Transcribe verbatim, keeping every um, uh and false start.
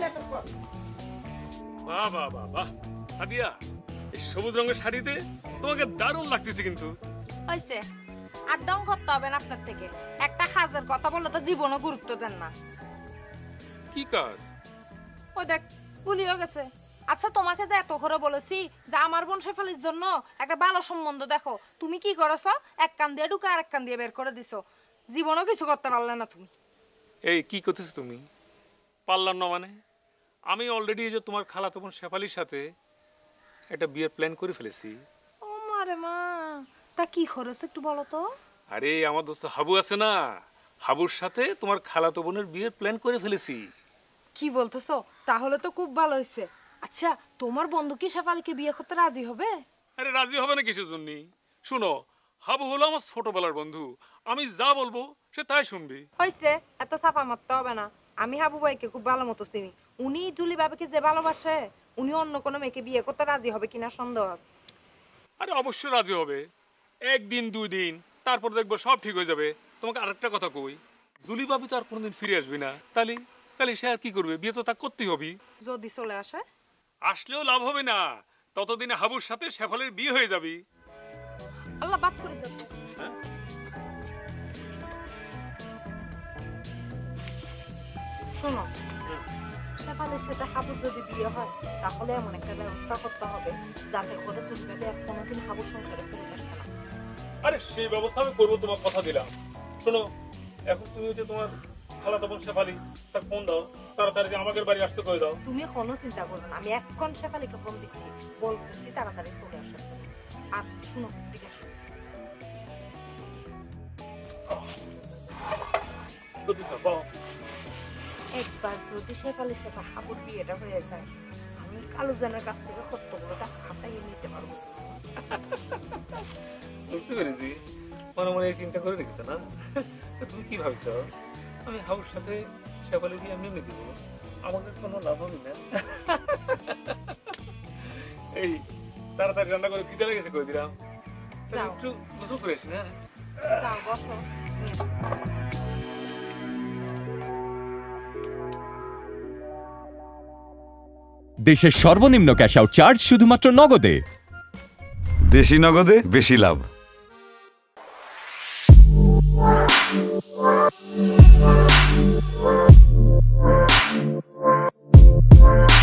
বাহ বাহ বাহ বাহ সাদিয়া, এই সবুজ রঙের শাড়িতে তোমাকে দারুণ লাগতেছে। কিন্তু হইছে, আর দম করতে হবে না আপনার থেকে। একটা কাজের কথা বললে তো জীবনও গুরুত্ব দেন না। কি কাজ? ওই দেখ ভুলিও গেছে। আচ্ছা তোমাকে যে এত করে বলেছি যে আমার বোন শেফালির জন্য একটা ভালো সম্বন্ধ দেখো, তুমি কি করেছো? এক কান দিয়ে ঢুকে আর এক কান দিয়ে বের করে দিছো। জীবনও কিছু করতে পারলে না তুমি। এই কি করতেছো তুমি? পারলাম না মানে? আমি অলরেডি এই যে তোমার খালাতো বোন শেফালির সাথে একটা বিয়ের প্ল্যান করে ফেলেছি। ও মারে মা, তা কি করেছে একটু বলো তো। আরে আমার দোস্ত হাবু আছে না, হাবুর সাথে তোমার খালাতো বোনের বিয়ের প্ল্যান করে ফেলেছি। কি বলতেছো? তাহলে তো খুব ভালো হয়েছে। আচ্ছা তোমার বন্ধু কি শেফালিকে বিয়ে করতে রাজি হবে? আরে রাজি হবে না কিসের জন্য? শুনো, হাবু হলো আমার ছোটবেলার বন্ধু, আমি যা বলবো সে তাই শুনবি। হয়েছে, এত চাপা মারতে হবে না। আমি হাবু ভাইকে খুব ভালো মতো চিনি। উনি জুলি বাবাকে যে ভালোবাসে, উনি অন্য কোনো মেয়েকে বিয়ে করতে রাজি হবে কিনা সন্দেহ আছে। আরে অবশ্যই রাজি হবে, একদিন দুই দিন, তারপর দেখবো সব ঠিক হয়ে যাবে। তোমাকে আরেকটা কথা কই, জুলি বাবু তো আর কোনোদিন ফিরে আসবি না, তাহলে তাহলে সে আর কি করবে? বিয়ে তো তা করতেই হবে। যদি চলে আসে? আসলেও লাভ হবে না, ততদিনে হাবুর সাথে শেফালির বিয়ে হয়ে যাবে। আল্লাহ বাদ করে যাবে। শোনো, শেফালির সাথে হাবুর যদি বিয়ে হয় তাহলে এমন একটা ব্যবস্থা করতে হবে যাতে করে তুমি ভেবে এক কোনোদিন হাবুর সংসারে ফিরে আসবে না। আরে সেই ব্যবস্থা আমি করবো, তোমার কথা দিলাম। শোনো, এখন তুমি হচ্ছে তোমার খালাতো বোন শেফালি, তার ফোন দাও, তাড়াতাড়ি আমাদের বাড়ি আসতে করে দাও। তুমি কোনো চিন্তা করবে না, আমি এখন শেফালিকে ফোন দিচ্ছি, বলতেছি তাড়াতাড়ি চলে আসে। আর শুনো, ঠিক আছে, একবার যদি শেফালির সাথে হাবুর বিয়েটা হয়ে যায়, আমি কালুজানের কাছ থেকে কর্তব্যটা হাতাইয়ে নিতে পারবো। বুঝতে পেরেছি, মনে মনে চিন্তা করে রেখেছো না? তুমি কি ভাবছো আমি হাবুর সাথে শেফালি দিয়ে মেনে দিব? আমাকে কোনো লাভ হবে না। এই তাড়াতাড়ি রান্না করে খিদে লেগেছে করে দিলাম, একটু গোসল করে আসি না? যাও বসো। দেশের সর্বনিম্ন ক্যাশ আউট চার্জ শুধুমাত্র নগদে। দেশি নগদে বেশি লাভ। We'll be right back.